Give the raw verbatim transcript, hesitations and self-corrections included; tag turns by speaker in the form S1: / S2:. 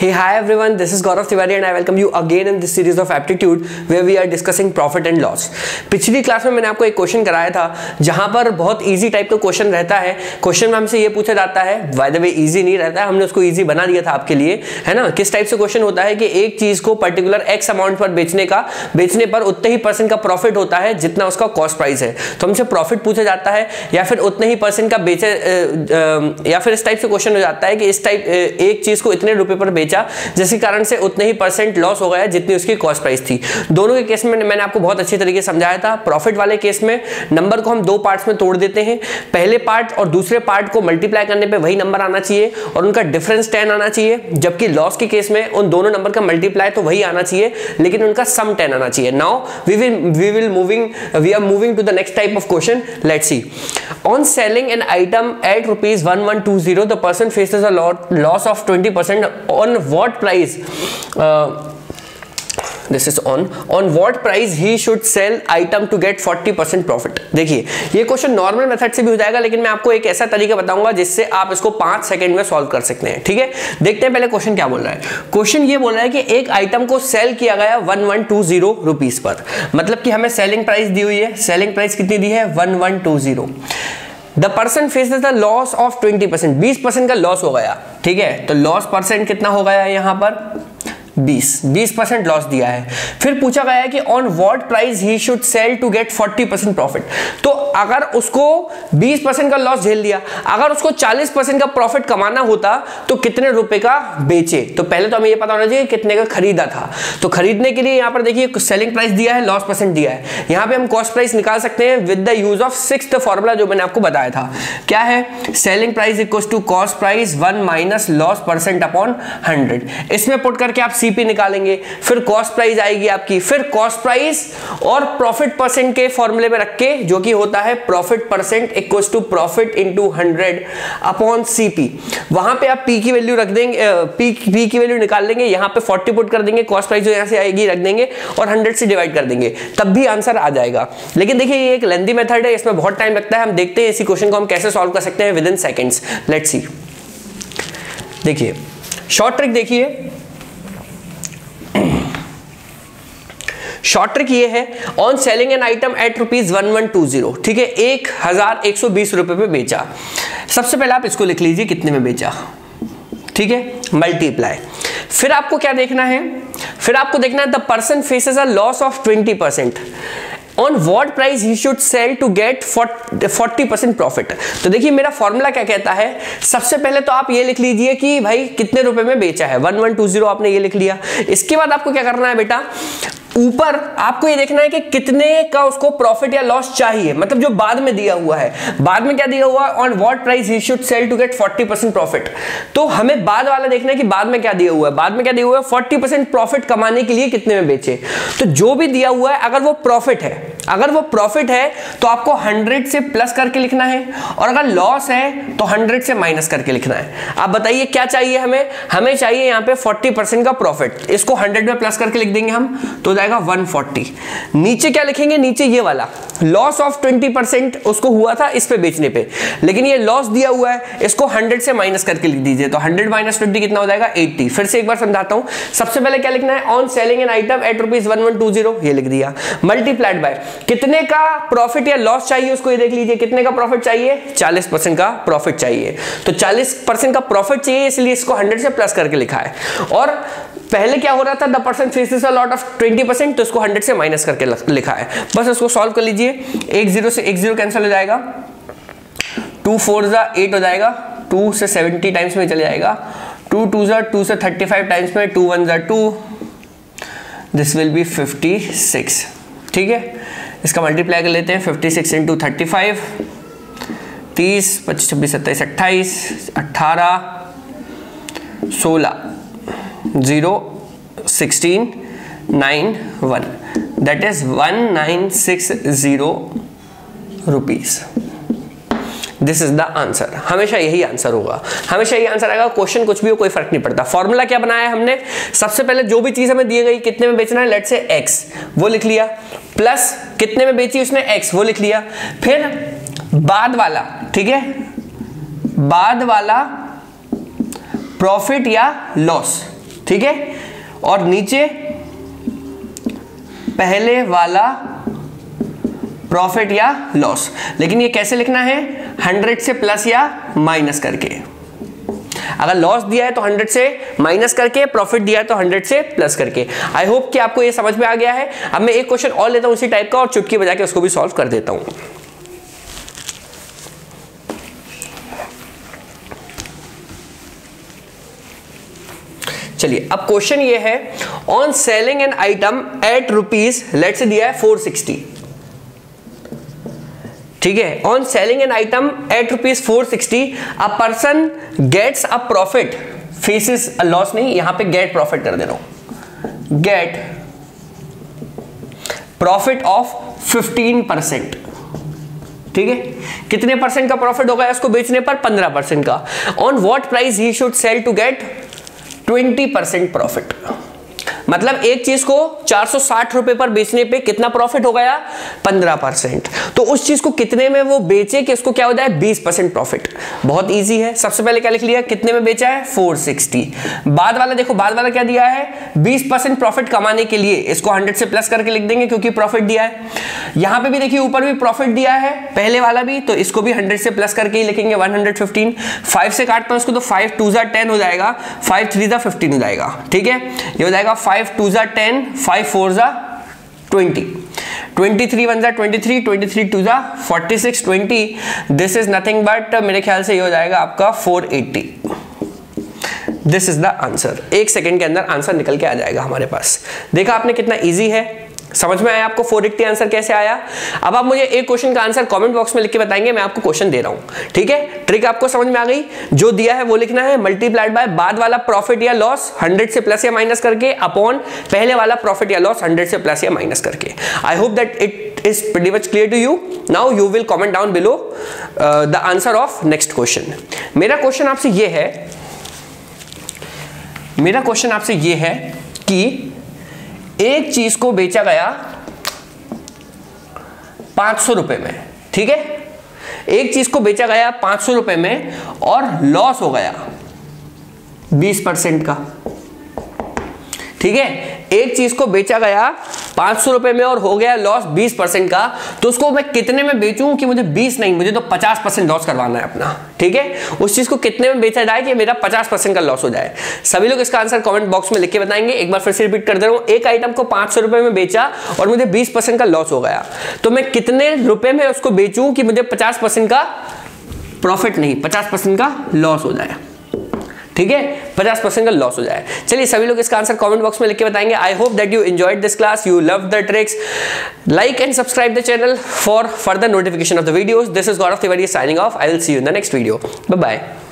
S1: Hey, hi everyone, this is Gaurav Tiwari and I welcome you again in this series of aptitude where we are discussing profit and loss. पिछली class में मैंने आपको एक question कराया था जहां पर बहुत इजी टाइप का क्वेश्चन रहता है. क्वेश्चन में हमसे ये पूछा जाता है, बाय द वे इजी नहीं रहता है, हमने उसको इजी बना दिया था आपके लिए, है ना. किस टाइप से क्वेश्चन होता है कि एक चीज को पर्टिकुलर एक्स अमाउंट पर बेचने का बेचने पर उतने ही परसेंट का प्रॉफिट होता है जितना उसका कॉस्ट प्राइस है. तो हमसे प्रॉफिट पूछा जाता है या फिर उतने ही परसेंट का बेचे या फिर इस टाइप से क्वेश्चन हो जाता है कि इस टाइप एक चीज को इतने रुपए पर बेचा जिसके कारण से उतने ही परसेंट लॉस हो गया जितनी उसकी कॉस्ट प्राइस थी. दोनों के केस में मैंने आपको बहुत अच्छी तरीके से समझाया था. प्रॉफिट वाले केस में नंबर को हम दो पार्ट्स में तोड़ देते हैं. पहले पार्ट और दूसरे पार्ट को मल्टीप्लाई करने पे वही नंबर आना चाहिए और उनका डिफरेंस टेन आना चाहिए. जबकि लॉस के केस में उन दोनों नंबर का मल्टीप्लाई तो वही आना चाहिए लेकिन उनका सम टेन आना चाहिए. Now we will we will moving we are moving to the next type of question. Let's see. On selling an item at rupees one one two zero the person faces a loss of twenty percent. On what price uh, this is on on what price he should sell item to get forty percent profit. देखिए ये question normal method से भी हो जाएगा लेकिन मैं आपको एक ऐसा तरीका बताऊंगा जिससे आप इसको पांच सेकंड में सॉल्व कर सकते हैं. ठीक है, देखते हैं पहले क्वेश्चन क्या बोल रहा है. क्वेश्चन ये बोल रहा है कि एक आइटम को सेल किया गया one one two zero rupees पर. मतलब कि हमें सेलिंग प्राइस दी हुई है. सेलिंग प्राइस कितनी दी है? One one two zero. The person faces the loss of twenty percent. बीस परसेंट का लॉस हो गया. ठीक है, तो लॉस परसेंट कितना हो गया यहां पर? बीस. बीस परसेंट लॉस दिया है. फिर पूछा गया है कि on what price he should sell to get forty percent profit. तो अगर उसको बीस परसेंट का लॉस झेल लिया, अगर उसको चालीस परसेंट का प्रॉफिट कमाना होता तो कितने रुपए का बेचे. तो पहले तो हमें ये पता होना चाहिए कितने का खरीदा था. तो खरीदने के लिए यहां पर देखिए सेलिंग प्राइस दिया है, लॉस परसेंट दिया है. यहां पे हम कॉस्ट प्राइस निकाल सकते हैं with the use of sixth formula जो मैंने आपको बताया था. क्या है? Selling price equals to cost price one minus loss percent upon hundred. इसमें पुट करके आप सीपी निकालेंगे, फिर कॉस्ट प्राइस आएगी आपकी, फिर कॉस्ट प्राइस और प्रॉफिट परसेंट के फॉर्मूले में रख के जो कि होता है profit percent equals to profit into hundred upon CP. वहां पे आप पी की वैल्यू रख देंगे, पी पी की वैल्यू निकाल लेंगे, यहां पे फोर्टी पुट कर देंगे, कॉस्ट प्राइस जो यहां से आएगी रख देंगे और हंड्रेड से डिवाइड कर देंगे, तब भी आंसर आ जाएगा. लेकिन देखिए ये एक लेंथी मेथड है, इसमें बहुत टाइम लगता है. हम देखते हैं इसी क्वेश्चन को हम कैसे सॉल्व कर सकते हैं within seconds. Let's see. देखिए शॉर्ट ट्रिक देखिए. शॉर्ट ट्रिक ये है, on selling an item at rupees one one two zero. ठीक है, एक हजार एक सौ बीस रुपए पे बेचा. सबसे पहले आप इसको लिख लीजिए कितने में बेचा. ठीक है, मल्टीप्लाई. फिर आपको क्या देखना है? फिर आपको देखना है the person faces a loss of twenty percent. On what price he should sell to get forty percent profit. तो देखिए मेरा फॉर्मूला क्या कहता है. सबसे पहले तो आप ये लिख लीजिए कि भाई कितने रुपए में बेचा है. वन वन टू जीरो आपने ये लिख लिया. इसके बाद आपको क्या करना है बेटा, ऊपर आपको ये देखना है कि कितने का उसको प्रॉफिट या लॉस चाहिए. मतलब जो बाद में दिया हुआ है. बाद में क्या दिया हुआ है? On what price he should sell to get forty percent profit. तो हमें बाद वाला देखना है कि बाद में क्या दिया हुआ है. बाद में क्या दिया हुआ है? फोर्टी परसेंट प्रॉफिट कमाने के लिए कितने में बेचे. तो जो भी दिया हुआ है अगर वो प्रॉफिट है, अगर वो प्रॉफिट है तो आपको हंड्रेड से प्लस करके लिखना है और अगर लॉस है तो हंड्रेड से माइनस करके लिखना है. आप बताइए क्या चाहिए हमें? हमें चाहिए यहां पे फोर्टी परसेंट का प्रॉफिट. इसको हंड्रेड में प्लस करके लिख देंगे हम तो जाएगा वन फोर्टी. नीचे क्या लिखेंगे? नीचे ये वाला लॉस ऑफ ट्वेंटी परसेंट उसको हुआ था इस पे बेचने पे, लेकिन ये लॉस दिया हुआ है, इसको हंड्रेड से माइनस करके लिख दीजिए. तो हंड्रेड माइनस ट्वेंटी कितना हो जाएगा? एट्टी. फिर से एक बार समझाता हूं. सबसे पहले क्या लिखना है? On selling an item at rupees one one two zero, ये लिख दिया. मल्टीप्लाइड बाय कितने का प्रॉफिट या लॉस चाहिए उसको ये देख लीजिए. कितने का प्रॉफिट चाहिए? चालीस परसेंट का प्रॉफिट चाहिए. तो चालीस परसेंट का प्रॉफिट चाहिए इसलिए इसको हंड्रेड से प्लस करके लिखा है. और पहले क्या हो रहा था? The person faces a loss of twenty percent, तो इसको हंड्रेड से माइनस करके लिखा है. बस इसको सॉल्व कर लीजिए. एक जीरो से एक जीरो कैंसिल हो जाएगा. टू फोर जा एट हो जाएगा. टू से सेवेंटी टाइम्स में चले जाएगा. टू टू जा टू से थर्टी फाइव टाइम्स में. टू वन जा two. This will be fifty six. ठीक है, इसका मल्टीप्लाई कर लेते हैं. Fifty six into thirty five, तीस, पच्चीस, छब्बीस, सत्ताईस, अट्ठाईस, अट्ठारह, सोलह, zero, sixteen, nine, one. That is one nine six zero rupees. This is the answer. हमेशा यही आंसर होगा, हमेशा यही आंसर आएगा. क्वेश्चन कुछ भी हो कोई फर्क नहीं पड़ता. फॉर्मूला क्या बनाया हमने? सबसे पहले जो भी चीज हमें दी गई कितने में बेचना है, लेट्स से एक्स, वो लिख लिया. प्लस कितने में बेची उसने? एक्स, वो लिख लिया. फिर बाद वाला, ठीक है, बाद वाला प्रॉफिट या लॉस, ठीक है, और नीचे पहले वाला प्रॉफिट या लॉस। लेकिन ये कैसे लिखना है, हंड्रेड से प्लस या माइनस करके। अगर लॉस दिया है तो हंड्रेड से माइनस करके, प्रॉफिट दिया है तो हंड्रेड से प्लस करके। आई होप कि आपको ये समझ में आ गया है। अब मैं एक क्वेश्चन और लेता हूं उसी टाइप का और चुटकी बजा के उसको भी सॉल्व कर देता हूं। चलिए, अब क्वेश्चन ये है, on selling an item at rupees, let's say दिया है फोर सिक्सटी, ठीक है, on selling an item at rupees four sixty, a person gets a profit faces a loss, नहीं यहां पे गेट प्रॉफिट कर दे रहा हूं, get profit of fifteen percent, ठीक है, कितने परसेंट का प्रॉफिट होगा इसको बेचने पर, पंद्रह परसेंट का। On what price he should sell to get twenty percent profit, मतलब एक चीज को चार सौ साठ रुपए पर बेचने पे कितना प्रॉफिट हो गया, पंद्रह परसेंट। तो उस चीज को कितने में वो बेचे कि उसको क्या हो जाए, बीस परसेंट प्रॉफिट। बहुत इजी है, सबसे पहले क्या लिख लिया, कितने में बेचा है, फोर सिक्सटी। बाद वाला देखो, बाद वाला क्या दिया है, बीस परसेंट प्रॉफिट कमाने के लिए इसको हंड्रेड से प्लस करके लिख देंगे क्योंकि प्रॉफिट दिया है। यहां पे भी देखिए ऊपर भी प्रॉफिट दिया है पहले वाला भी, तो इसको भी हंड्रेड से प्लस करके ही लिखेंगे, वन हंड्रेड फिफ्टीन। फाइव से काटता हूं इसको तो फाइव टू जा टेन हो जाएगा, फाइव थ्री जा फिफ्टीन हो जाएगा, ठीक है, ये हो जाएगा फाइव टू जा टेन, फाइव फोर जा ट्वेंटी, ट्वेंटी थ्री वन जा twenty three, twenty three two जा forty six, twenty, this is nothing but मेरे ख्याल से ये हो जाएगा आपका four eighty. This is the answer. एक सेकंड के अंदर आंसर निकल के आ जाएगा हमारे पास। देखा आपने कितना इजी है, समझ में आया आपको फोर एटी आंसर कैसे आया। अब आप मुझे एक क्वेश्चन का आंसर कमेंट बॉक्स में लिख के बताएंगे, मैं आपको क्वेश्चन दे रहा हूं, ठीक है। ट्रिक आपको समझ में आ गई, जो दिया है वो लिखना है, मल्टीप्लाइड बाय बाद वाला प्रॉफिट या लॉस हंड्रेड से प्लस या माइनस करके, अपॉन पहले वाला प्रॉफिट या लॉस हंड्रेड से प्लस या माइनस करके। I hope that it is pretty much clear to you. Now you will comment down below the answer of next question. मेरा क्वेश्चन आपसे ये है, मेरा क्वेश्चन आपसे ये है कि एक चीज को बेचा गया पांच सौ रुपए में, ठीक है, एक चीज को बेचा गया पांच सौ रुपए में और लॉस हो गया बीस परसेंट का, ठीक है, एक चीज को बेचा गया पांच सौ रुपए में और हो गया लॉस बीस परसेंट का, तो उसको मैं कितने में बेचूं कि मुझे बीस नहीं, मुझे तो पचास परसेंट लॉस करवाना है अपना, ठीक है, उस चीज को कितने में बेचा जाए कि मेरा पचास परसेंट का लॉस हो जाए। सभी लोग इसका आंसर कमेंट बॉक्स में लिख के बताएंगे। एक बार फिर से रिपीट कर दे रहा हूं, एक आइटम को पांच सौ रुपए में बेचा और मुझे बीस परसेंट का लॉस हो गया, तो मैं कितने रुपए में उसको बेचूं कि मुझे पचास परसेंट का प्रॉफिट नहीं, पचास परसेंट का लॉस हो जाए, ठीक है, पचास परसेंट का लॉस हो जाए। चलिए सभी लोग इसका आंसर कमेंट बॉक्स में लिख के बताएंगे। I hope that you enjoyed this class, you love the tricks. Like and subscribe the channel for further notification of the videos. This is Gaurav Tiwari signing off. I will see you in the next video. Bye bye.